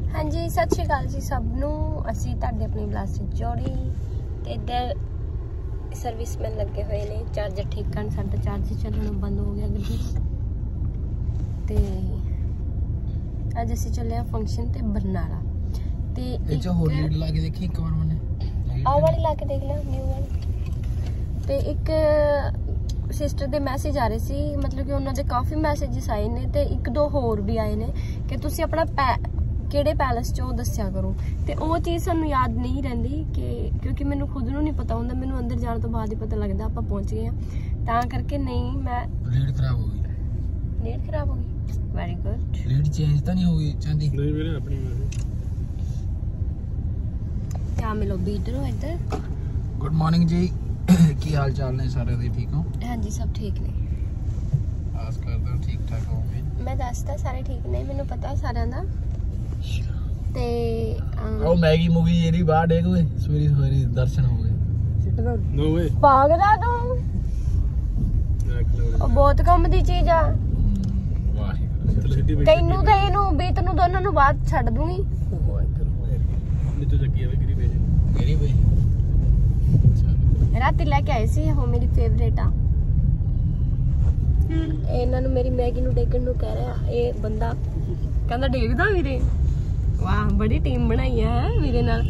हाँ जी सत श्री अकाल जी सबनू। असी तुहाडे अपनी बलास जोड़ी ते इधर सर्विसमैन लगे हुए ने चार्जर ठीक करन। साडा चार्जर चलना बंद हो गया गड्डी ते अज असी चले फंक्शन ते बरनाला ते एक होर लीड ला के देखी एक बार मैंने आ वाली ला के देख लिया न्यू वाली ते एक सिस्टर दे मैसेज आ रहे सी मतलब कि उन्होंने काफ़ी मैसेजेस आए ने ते एक दो होर भी आए ने कि तुसी अपना किहड़े पैलेस चो दस्या करो ते वो चीज़ सानू याद नहीं रहिंदी कि क्योंकि मैनू खुद नू नहीं पता हुंदा। मैनू अंदर जाने तो बाद ही पता लगदा आपां पहुंच गए हैं तां करके नहीं मैं लीड खराब हो गई। लीड खराब हो गई वेरी गुड। लीड चेंज तो नहीं होगी चांदी नहीं मेरे अपनी क्या मिलो बीटरो इधर। गुड मॉर्निंग जी की हाल चाल ने सारे दे ठीक हो? हाँ जी सब ठीक ने आस करदा ठीक ठाक होगे। मैं दसदा सारे ठीक ने मैनू पता सारे दा ते ओ मैगी मूवी जेडी बाहर देख वे सवेरे सवेरे दर्शन हो गए। नो वे पागला तू ओ बहुत कम दी चीज आ तैनू ते इनू बीत नू दोनों नू बात छੱਡ दूंगी। नीचे जगी है गिरी पे राती लेके आए सी वो मेरी फेवरेट आ। इन्हां नू मेरी मैगी नू डेकण नू कह रहा ये बंदा कहंदा डेकदा वीरे वाह बड़ी टीम बनाई है मेरे नाल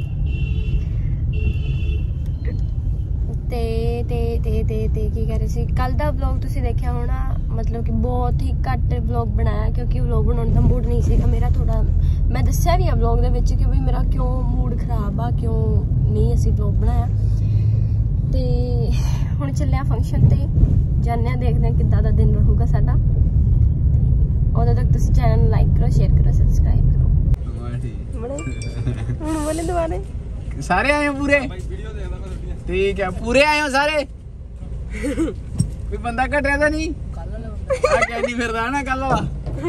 ते ते ते ते ते की कह रहे सी कल दा व्लॉग तुसी देखिया होना मतलब कि बहुत ही घट व्लॉग बनाया क्योंकि व्लॉग बनाने का मूड नहीं सीगा मेरा थोड़ा। मैं दस्सिया भी है व्लॉग दे विच कि भाई मेरा क्यों मूड खराब आ क्यों नहीं असी व्लॉग बनाया ते हुण चलिया फंक्शन ते जाने देखते किद्दां दा दिन रहूगा साडा। उदों तक तुसी चैनल लाइक करो शेयर करो सब्सक्राइब करो। बोले दोबारा सारे आए हो पूरे ठीक है पूरे आए हो सारे कोई बंदा घटिया तो नहीं कहनी फिरदा ना कल वाला।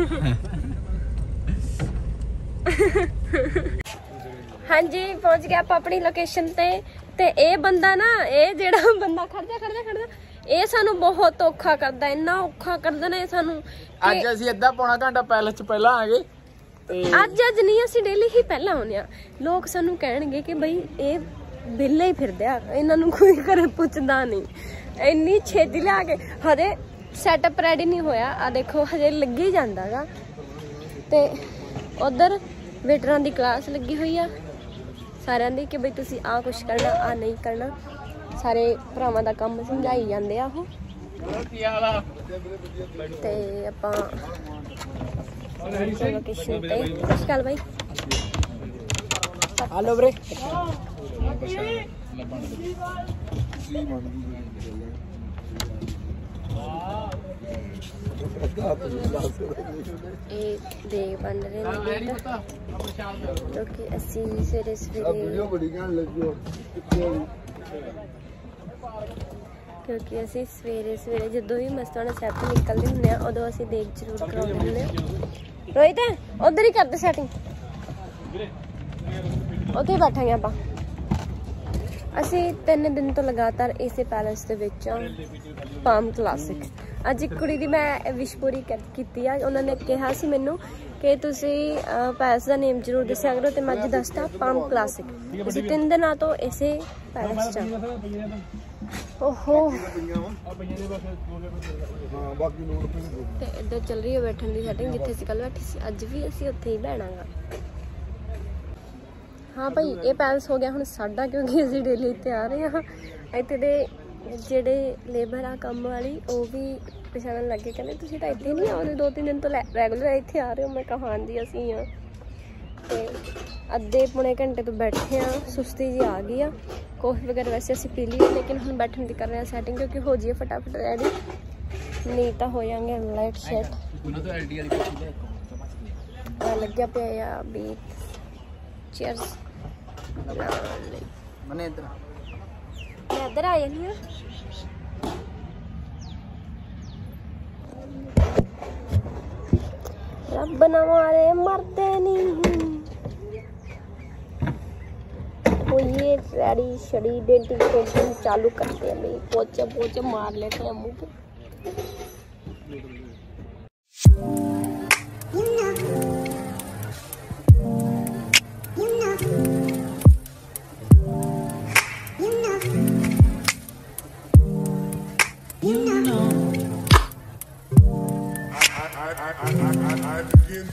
हाँ जी पहुंच गया आप अपनी लोकेशन ते ए बंदा ना ए जेड़ा बंदा खड़दा ए सानू बहुत औखा करदा इन्ना औखा करदा ना सानू। अज असी अद्धा पौना घंटा पैलेस च पहला आ गए अज नहीं असी डेली ही पहला आने आ। लोग सानू कहणगे कि बई ए बिल्ले ही फिरदे आ इन्हां नू कोई घरे पुछदा नहीं इन्नी छेती लिया के हजे सैटअप रेडी नहीं होया आ देखो हजे लगी ही जांदा गा ते उधर वेटरां दी क्लास लगी हुई आ सारिਆਂ ਦੀ कि बई तुसी आ कुछ करना आ नहीं करना सारे भरावां दा काम समझाई जांदे आ ਉਹ ते ਆਪਾਂ लोकेशन पे चल भाई हेलो ब्रे दे बन रहे क्योंकि असी सवेरे क्योंकि असी सवेरे सवेरे जो भी मस्ताना साहब तो निकलते होंगे उदों असी देख जरूर कराते होंगे। रोहित उधर ही करते सैटिंग उत्थे बैठांगे आप। असी 3 दिन तो लगातार इसे पैलेस दे विच पाम क्लासिक अज एक कुड़ी दी मैं विश पूरी कीती आ। उन्होंने कहा सी मैनू कि तुसी पैलेस का नेम जरूर दस्या करो तो मैं अज दसता पाम क्लासिक। असी 3 दिन तो इसे पैलेस च ओहो इधर चल रही है बैठने की सैटिंग जिथे असीं कल बैठी सी अज भी असीं उत्थे ही बहना गा। हाँ भाई ये पैलेस हो गया हुण साडा क्योंकि असीं डेली इत्थे आ रहे हाँ। इत्थे दे जेडे लेबर आ काम वाली वो भी पछाणन लगे कहंदे तुसीं तां इत्थे नहीं आउंदे 2-3 दिन तो रैगूलर इत्थे आ रहे हो। मैं कहा हाँ जी असीं हाँ ते अद्धे पौने घंटे तो बैठे हाँ सुस्ती जी आ गई आ। कॉफी वगैरह वैसे असीं पी ली लेकिन हम बैठने की कर रहे हैं सैटिंग क्योंकि हो जाइए फटाफट रेडी नहीं तो हो जाएंगे लाइट शेट लग्या पे अभी चेयर्स मैं इधर आ जानी हाँ। रब ना मारे मरते नहीं वो ये रेडी शड़ी डेंटिंग चालू करते हैं भाई पोचे पोचे मार लेते हैं मुंह पे।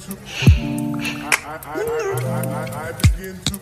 I begin to.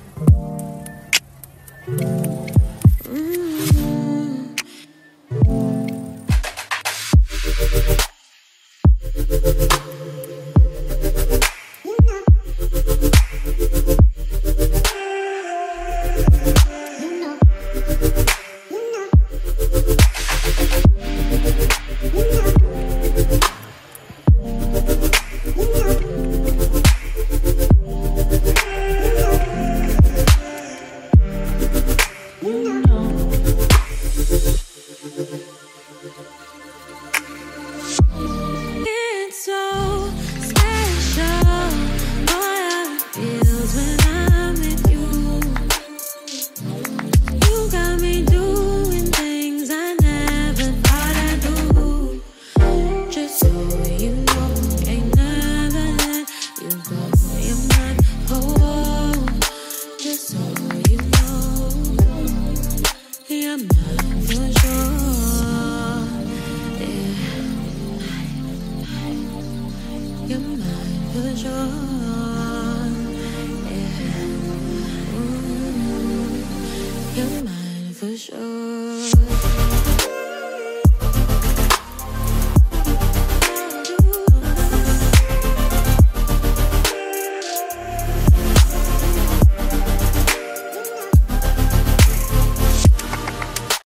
You're mine for sure.